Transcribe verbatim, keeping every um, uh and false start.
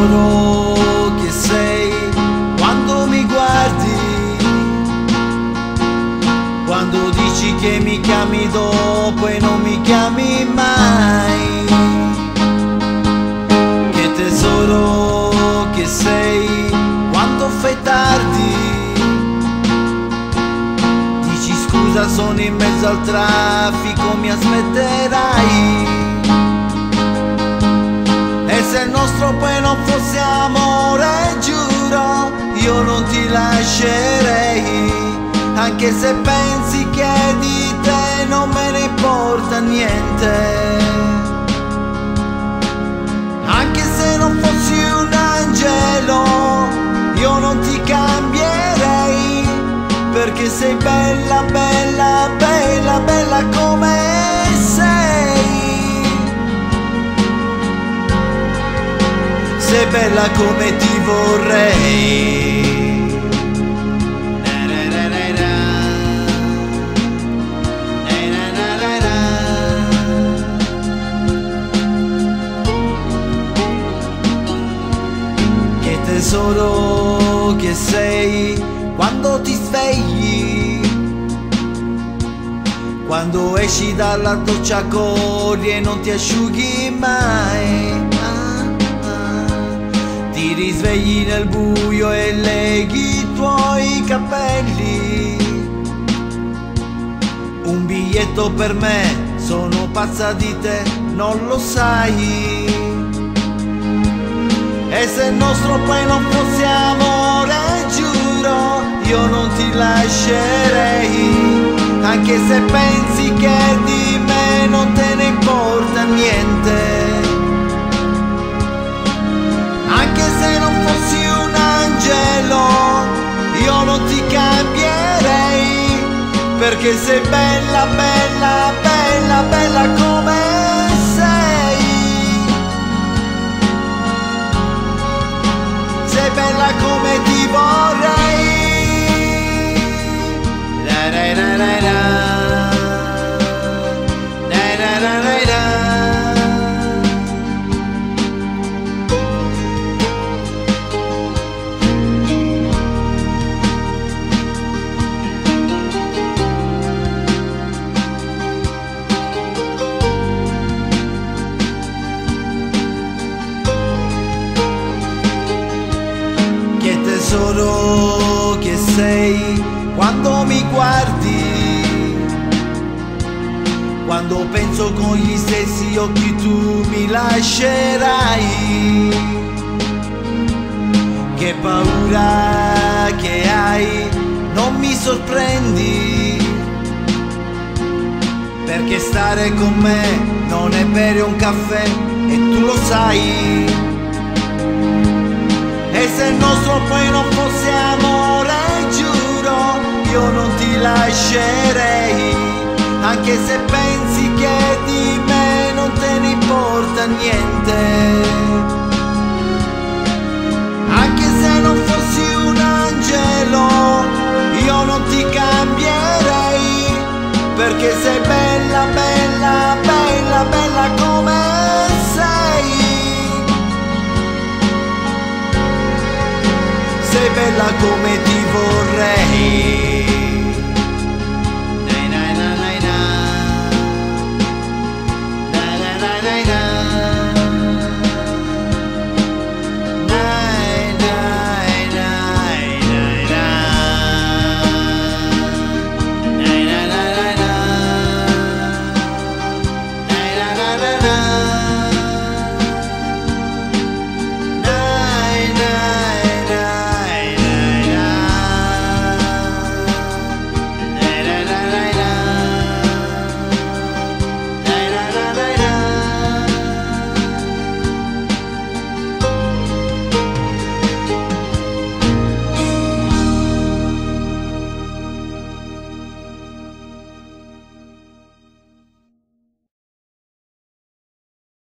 tesoro che sei quando mi guardi, quando dici che mi chiami dopo e non mi chiami mai. Che tesoro che sei quando fai tardi, dici scusa sono in mezzo al traffico, mi aspetterai. E se il nostro poi non fosse amore, giuro, io non ti lascerei, anche se pensi che di te non me ne importa niente. Anche se non fossi un angelo, io non ti cambierei, perché sei bella, bella, bella, bella come sei. Sei bella come ti vorrei. Che tesoro che sei quando ti svegli, quando esci dalla doccia corri e non ti asciughi mai. Ti risvegli nel buio e leghi i tuoi capelli. Un biglietto per me, sono pazza di te, non lo sai. E se il nostro poi non fosse amore, giuro, io non ti lascerei, anche se pensi che di me non te ne importa niente. Anche se non fossi un angelo, io non ti cambierei, perché sei bella, bella, bella, bella come sei. Sei bella come ti vorrei. La, la, la, la, la. La, la, la, la, la. Che tesoro che sei quando mi guardi, quando penso con gli stessi occhi tu mi lascerai. Che paura che hai, non mi sorprendi, perché stare con me non è bere un caffè e tu lo sai. E se il nostro poi non fosse amore, giuro, io non ti lascerei, anche se pensi che di me non te ne importa niente. Anche se non fossi un angelo, io non ti cambierei, perché sei bella, bella, bella, bella come sei. Sei bella come ti vorrei.